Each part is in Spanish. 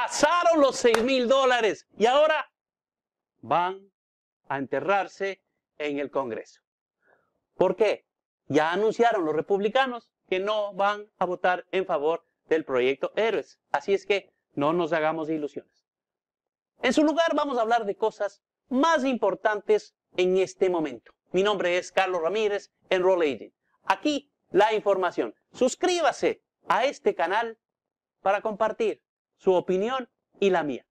Pasaron los $6,000 y ahora van a enterrarse en el Congreso. ¿Por qué? Ya anunciaron los republicanos que no van a votar en favor del proyecto Héroes. Así es que no nos hagamos ilusiones. En su lugar vamos a hablar de cosas más importantes en este momento. Mi nombre es Carlos Ramírez, Enroll Agent. Aquí la información. Suscríbase a este canal para compartir su opinión y la mía.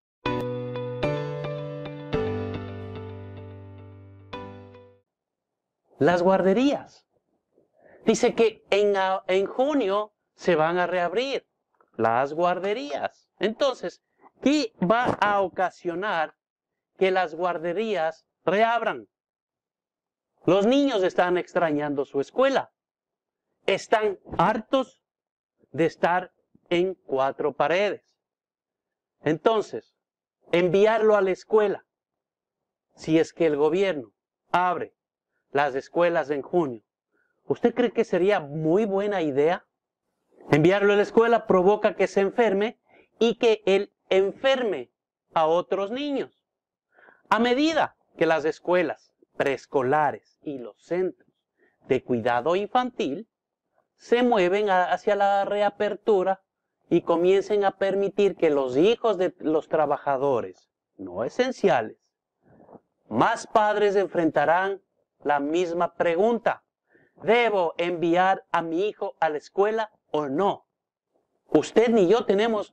Las guarderías. Dice que en junio se van a reabrir las guarderías. Entonces, ¿qué va a ocasionar que las guarderías reabran? Los niños están extrañando su escuela. Están hartos de estar en 4 paredes. Entonces, enviarlo a la escuela, si es que el gobierno abre las escuelas en junio, ¿usted cree que sería muy buena idea? Enviarlo a la escuela provoca que se enferme y que él enferme a otros niños. A medida que las escuelas preescolares y los centros de cuidado infantil se mueven hacia la reapertura y comiencen a permitir que los hijos de los trabajadores no esenciales, más padres enfrentarán la misma pregunta: ¿debo enviar a mi hijo a la escuela o no? Usted ni yo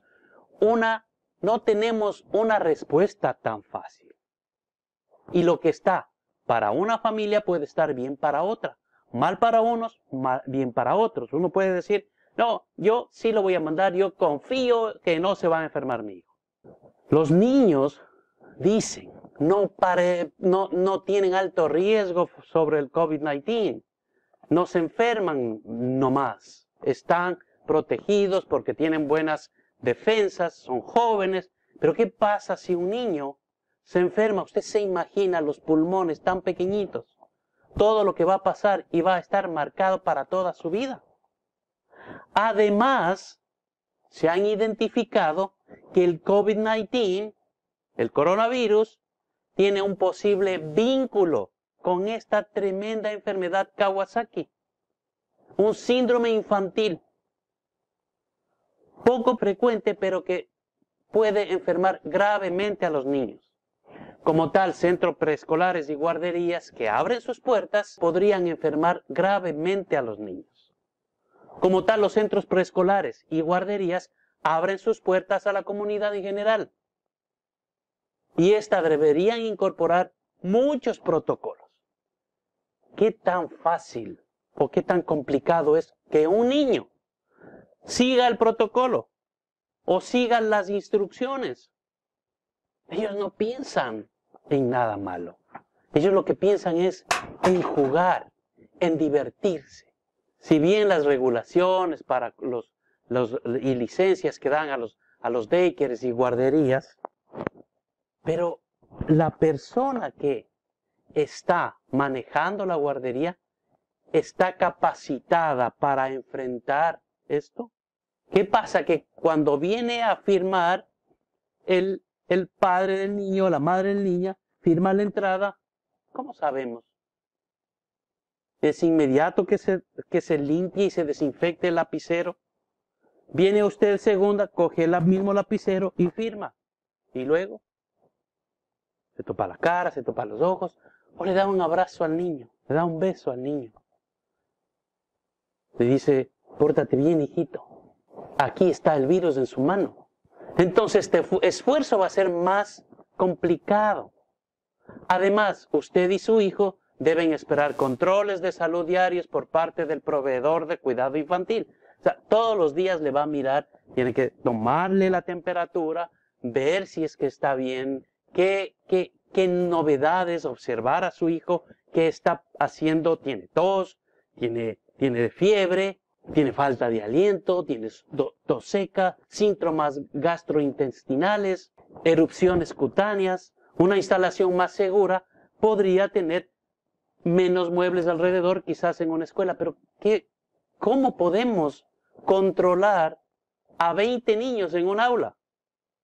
no tenemos una respuesta tan fácil. Y lo que está para una familia puede estar bien para otra. Mal para unos, bien para otros. Uno puede decir, no, yo sí lo voy a mandar, yo confío que no se va a enfermar mi hijo. Los niños dicen, no tienen alto riesgo sobre el COVID-19. No se enferman nomás. Están protegidos porque tienen buenas defensas, son jóvenes. Pero ¿qué pasa si un niño se enferma? Usted se imagina los pulmones tan pequeñitos. Todo lo que va a pasar y va a estar marcado para toda su vida. Además, se han identificado que el COVID-19, el coronavirus, tiene un posible vínculo con esta tremenda enfermedad Kawasaki. Un síndrome infantil. Poco frecuente, pero que puede enfermar gravemente a los niños. Como tal, centros preescolares y guarderías que abren sus puertas podrían enfermar gravemente a los niños. Como tal, los centros preescolares y guarderías abren sus puertas a la comunidad en general. Y esta deberían incorporar muchos protocolos. ¿Qué tan fácil o qué tan complicado es que un niño siga el protocolo o siga las instrucciones? Ellos no piensan en nada malo. Ellos lo que piensan es en jugar, en divertirse. Si bien las regulaciones para y licencias que dan a los daycares y guarderías, pero la persona que está manejando la guardería está capacitada para enfrentar esto. ¿Qué pasa? Que cuando viene a firmar el padre del niño, la madre del niño, firma la entrada, ¿cómo sabemos? Es inmediato que se limpie y se desinfecte el lapicero. Viene usted el segundo, coge el mismo lapicero y firma. Y luego se topa la cara, se topa los ojos, o le da un abrazo al niño, le da un beso al niño. Le dice, pórtate bien, hijito. Aquí está el virus en su mano. Entonces este esfuerzo va a ser más complicado. Además, usted y su hijo deben esperar controles de salud diarios por parte del proveedor de cuidado infantil. O sea, todos los días le va a mirar, tiene que tomarle la temperatura, ver si es que está bien, qué novedades, observar a su hijo, qué está haciendo, tiene tos, tiene fiebre, tiene falta de aliento, tiene tos seca, síntomas gastrointestinales, erupciones cutáneas. Una instalación más segura podría tener menos muebles alrededor, quizás en una escuela, pero ¿cómo podemos controlar a 20 niños en un aula?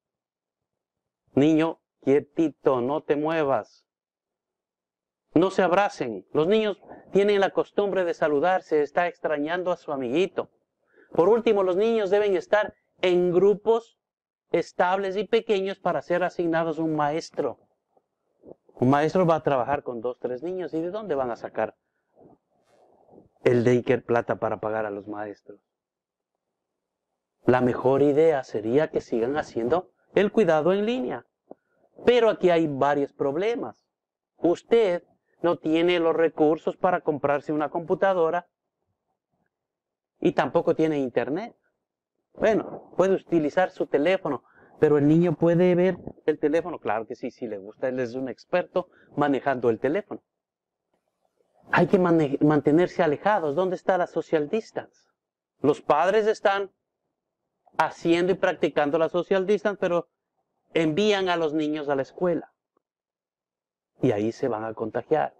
Niño, quietito, no te muevas. No se abracen. Los niños tienen la costumbre de saludarse, está extrañando a su amiguito. Por último, los niños deben estar en grupos estables y pequeños para ser asignados un maestro. Un maestro va a trabajar con 2, 3 niños. ¿Y de dónde van a sacar el daycare plata para pagar a los maestros? La mejor idea sería que sigan haciendo el cuidado en línea. Pero aquí hay varios problemas. Usted no tiene los recursos para comprarse una computadora y tampoco tiene internet. Bueno, puede utilizar su teléfono, pero el niño puede ver el teléfono. Claro que sí, si le gusta, él es un experto manejando el teléfono. Hay que mantenerse alejados. ¿Dónde está la social distance? Los padres están haciendo y practicando la social distance, pero envían a los niños a la escuela. Y ahí se van a contagiar.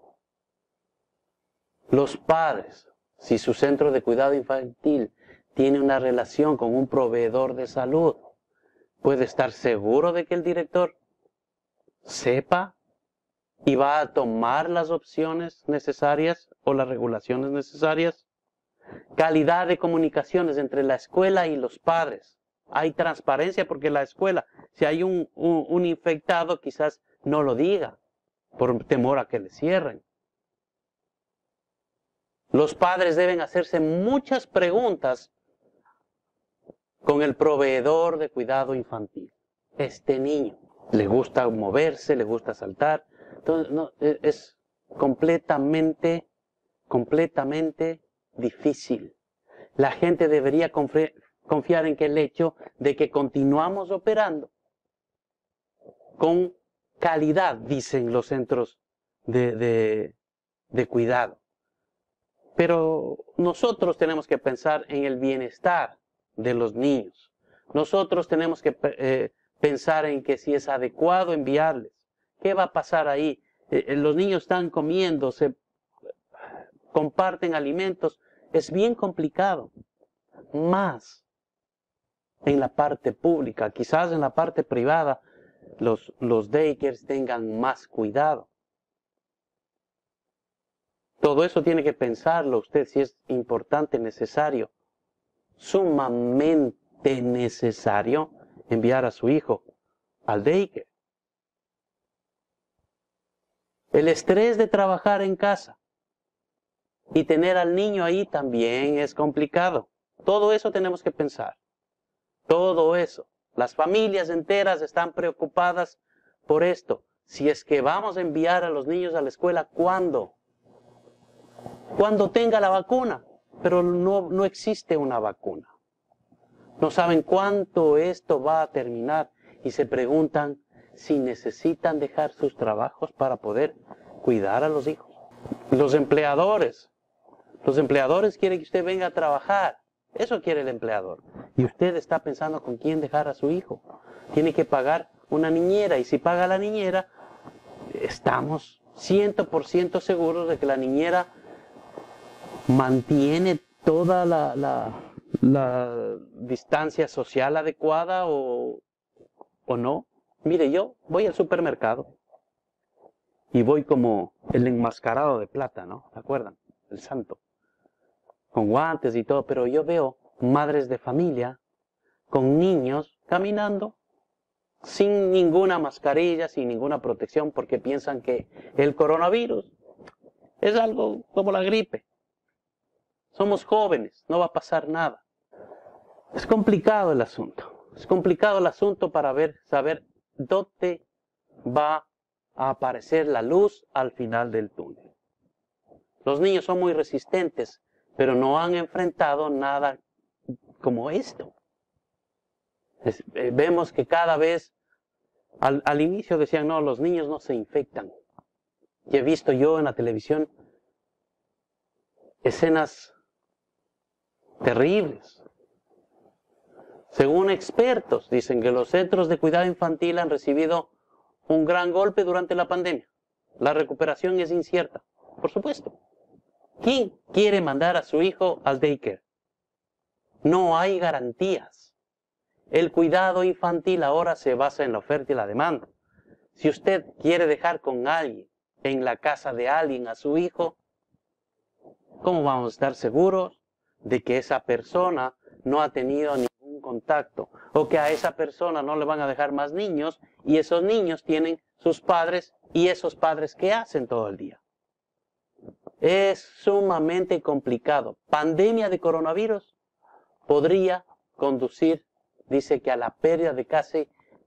Los padres, si su centro de cuidado infantil tiene una relación con un proveedor de salud, puede estar seguro de que el director sepa y va a tomar las opciones necesarias o las regulaciones necesarias. Calidad de comunicaciones entre la escuela y los padres. Hay transparencia porque la escuela, si hay un infectado, quizás no lo diga por temor a que le cierren. Los padres deben hacerse muchas preguntas con el proveedor de cuidado infantil. Este niño, ¿le gusta moverse? ¿Le gusta saltar? Entonces, no, es completamente difícil. La gente debería confiar en que el hecho de que continuamos operando con calidad, dicen los centros de cuidado. Pero nosotros tenemos que pensar en el bienestar de los niños. Nosotros tenemos que pensar en que si es adecuado enviarles. ¿Qué va a pasar ahí? Los niños están comiendo, se comparten alimentos. Es bien complicado. Más en la parte pública. Quizás en la parte privada los daycares tengan más cuidado. Todo eso tiene que pensarlo usted si es importante, necesario, sumamente necesario enviar a su hijo al daycare. El estrés de trabajar en casa y tener al niño ahí también es complicado. Todo eso tenemos que pensar. Todo eso. Las familias enteras están preocupadas por esto. Si es que vamos a enviar a los niños a la escuela, ¿cuándo? Cuando tenga la vacuna, pero no existe una vacuna. No saben cuánto esto va a terminar y se preguntan si necesitan dejar sus trabajos para poder cuidar a los hijos. Los empleadores quieren que usted venga a trabajar. Eso quiere el empleador. Y usted está pensando con quién dejar a su hijo. Tiene que pagar una niñera y si paga la niñera, estamos 100% seguros de que la niñera mantiene toda la distancia social adecuada o no. Mire, yo voy al supermercado y voy como el enmascarado de plata, ¿no? ¿Se acuerdan? El santo. Con guantes y todo, pero yo veo madres de familia con niños caminando sin ninguna mascarilla, sin ninguna protección, porque piensan que el coronavirus es algo como la gripe. Somos jóvenes, no va a pasar nada. Es complicado el asunto. Es complicado el asunto para saber dónde va a aparecer la luz al final del túnel. Los niños son muy resistentes, pero no han enfrentado nada como esto. Vemos que cada vez, al inicio decían, no, los niños no se infectan. Y he visto yo en la televisión escenas terribles. Según expertos, dicen que los centros de cuidado infantil han recibido un gran golpe durante la pandemia. La recuperación es incierta, por supuesto. ¿Quién quiere mandar a su hijo al daycare? No hay garantías. El cuidado infantil ahora se basa en la oferta y la demanda. Si usted quiere dejar con alguien, en la casa de alguien, a su hijo, ¿cómo vamos a estar seguros de que esa persona no ha tenido ningún contacto? O que a esa persona no le van a dejar más niños y esos niños tienen sus padres y esos padres ¿qué hacen todo el día? Es sumamente complicado. Pandemia de coronavirus podría conducir, dice que a la pérdida de casi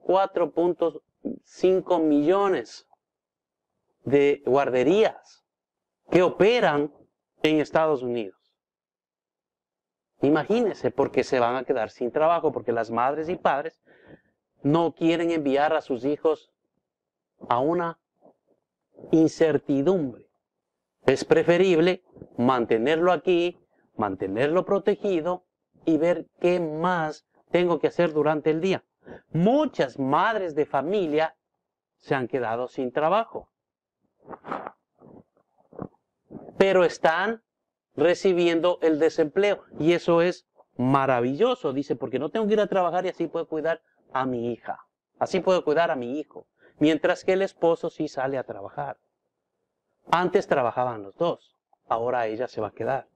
4.5 millones de guarderías que operan en Estados Unidos. Imagínense, porque se van a quedar sin trabajo, porque las madres y padres no quieren enviar a sus hijos a una incertidumbre. Es preferible mantenerlo aquí, mantenerlo protegido y ver qué más tengo que hacer durante el día. Muchas madres de familia se han quedado sin trabajo, pero están recibiendo el desempleo y eso es maravilloso, dice, porque no tengo que ir a trabajar y así puedo cuidar a mi hija, así puedo cuidar a mi hijo, mientras que el esposo sí sale a trabajar. Antes trabajaban los dos, ahora ella se va a quedar.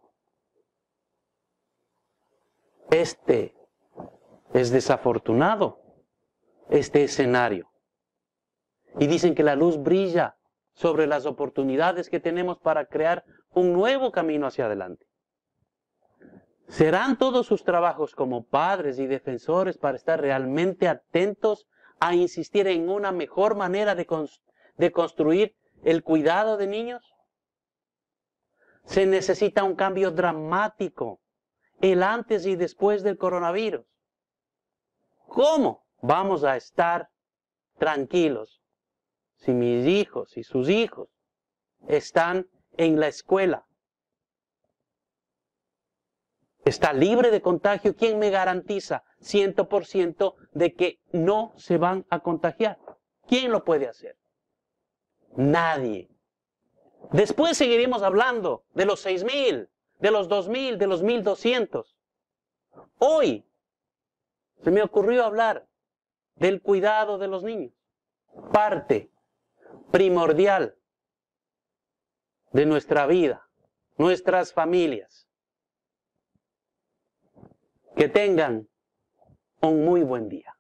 Este es desafortunado, este escenario. Y dicen que la luz brilla sobre las oportunidades que tenemos para crear un nuevo camino hacia adelante. ¿Serán todos sus trabajos como padres y defensores para estar realmente atentos a insistir en una mejor manera de construir el cuidado de niños? Se necesita un cambio dramático, el antes y después del coronavirus. ¿Cómo vamos a estar tranquilos si mis hijos y sus hijos están en la escuela? ¿Está libre de contagio? ¿Quién me garantiza 100% de que no se van a contagiar? ¿Quién lo puede hacer? Nadie. Después seguiremos hablando de los 6,000, de los 2,000, de los 1,200. Hoy se me ocurrió hablar del cuidado de los niños. Parte primordial de nuestra vida, nuestras familias. Que tengan un muy buen día.